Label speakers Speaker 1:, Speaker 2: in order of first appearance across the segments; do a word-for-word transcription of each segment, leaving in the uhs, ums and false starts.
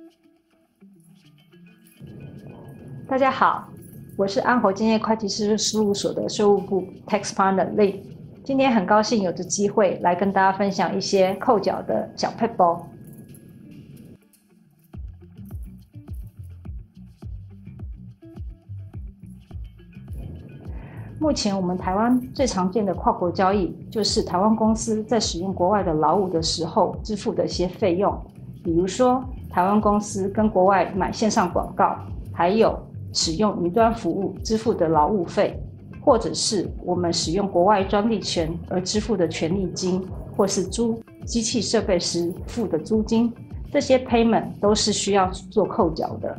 Speaker 1: 大家好，我是安侯建业会计师事务所的税务部 Tax Partner Lin。今天很高兴有这机会来跟大家分享一些扣缴的小撇步。目前我们台湾最常见的跨国交易，就是台湾公司在使用国外的劳务的时候支付的一些费用，比如说台湾公司跟国外买线上广告，还有使用云端服务支付的劳务费，或者是我们使用国外专利权而支付的权利金，或是租机器设备时付的租金，这些 payment 都是需要做扣缴的。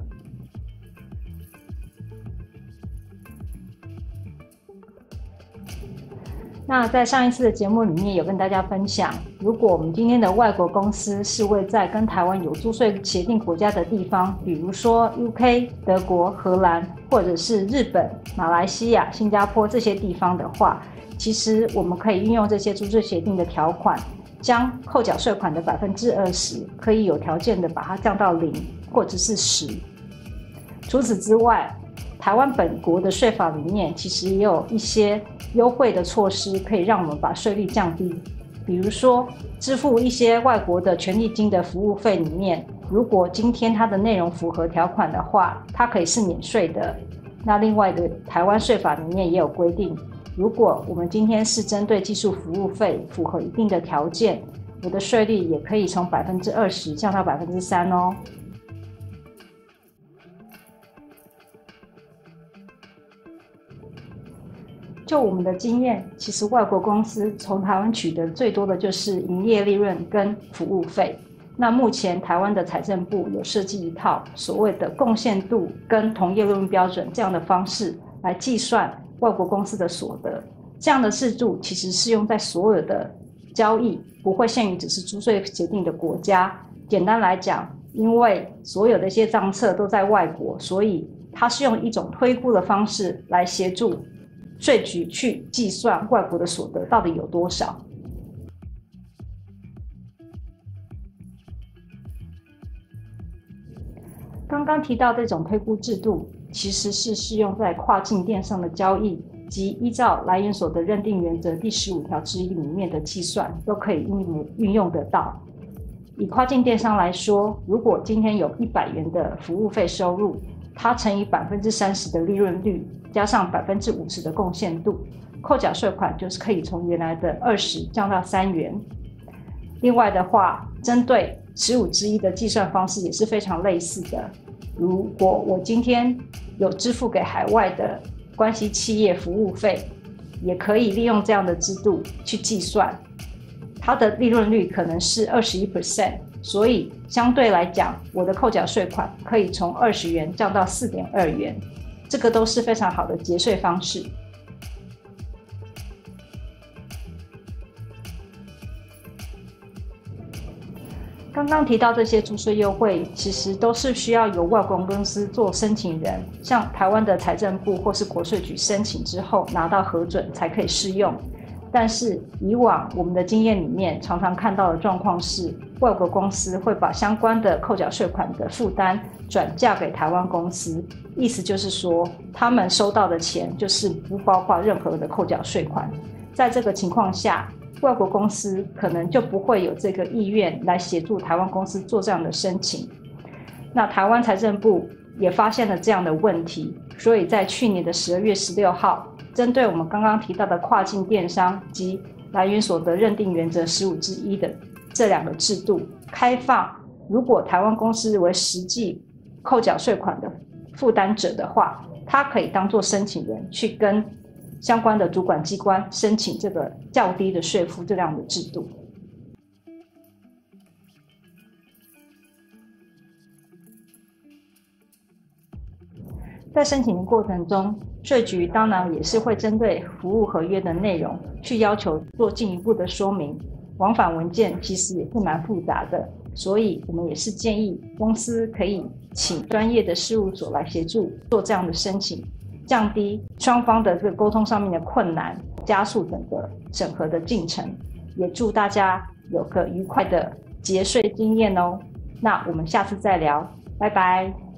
Speaker 1: 那在上一次的节目里面有跟大家分享，如果我们今天的外国公司是位在跟台湾有租税协定国家的地方，比如说 U K、德国、荷兰，或者是日本、马来西亚、新加坡这些地方的话，其实我们可以运用这些租税协定的条款，将扣缴税款的百分之二十可以有条件的把它降到零或者是十。除此之外，台湾本国的税法里面其实也有一些优惠的措施，可以让我们把税率降低。比如说，支付一些外国的权利金的服务费里面，如果今天它的内容符合条款的话，它可以是免税的。那另外的台湾税法里面也有规定，如果我们今天是针对技术服务费符合一定的条件，我的税率也可以从百分之二十降到百分之三哦。就我们的经验，其实外国公司从台湾取得最多的就是营业利润跟服务费。那目前台湾的财政部有设计一套所谓的贡献度跟同业利润标准这样的方式来计算外国公司的所得。这样的制度其实适用在所有的交易，不会限于只是租税协定的国家。简单来讲，因为所有的一些账册都在外国，所以它是用一种推估的方式来协助税局去计算外国的所得到底有多少。刚刚提到这种推估制度，其实是适用在跨境电商的交易及依照来源所得认定原则第十五条之一里面的计算，都可以运用得到。以跨境电商来说，如果今天有一百元的服务费收入，它乘以百分之三十的利润率，加上百分之五十的贡献度，扣缴税款就是可以从原来的二十降到三元。另外的话，针对十五之一的计算方式也是非常类似的。如果我今天有支付给海外的关系企业服务费，也可以利用这样的制度去计算，它的利润率可能是 百分之二十一，所以相对来讲，我的扣缴税款可以从二十元降到 四点二元，这个都是非常好的节税方式。刚刚提到这些租税优惠，其实都是需要由外国公司做申请人，向台湾的财政部或是国税局申请之后拿到核准才可以适用。但是以往我们的经验里面，常常看到的状况是，外国公司会把相关的扣缴税款的负担转嫁给台湾公司，意思就是说，他们收到的钱就是不包括任何的扣缴税款。在这个情况下，外国公司可能就不会有这个意愿来协助台湾公司做这样的申请。那台湾财政部也发现了这样的问题，所以在去年的十二月十六号，针对我们刚刚提到的跨境电商及来源所得认定原则十五之一的这两个制度开放，如果台湾公司为实际扣缴税款的负担者的话，他可以当作申请人去跟相关的主管机关申请这个较低的税负这样的制度。在申请的过程中，税局当然也是会针对服务合约的内容去要求做进一步的说明，往返文件其实也是蛮复杂的，所以我们也是建议公司可以请专业的事务所来协助做这样的申请，降低双方的这个沟通上面的困难，加速整个审核的进程。也祝大家有个愉快的节税经验哦。 那我们下次再聊，拜拜。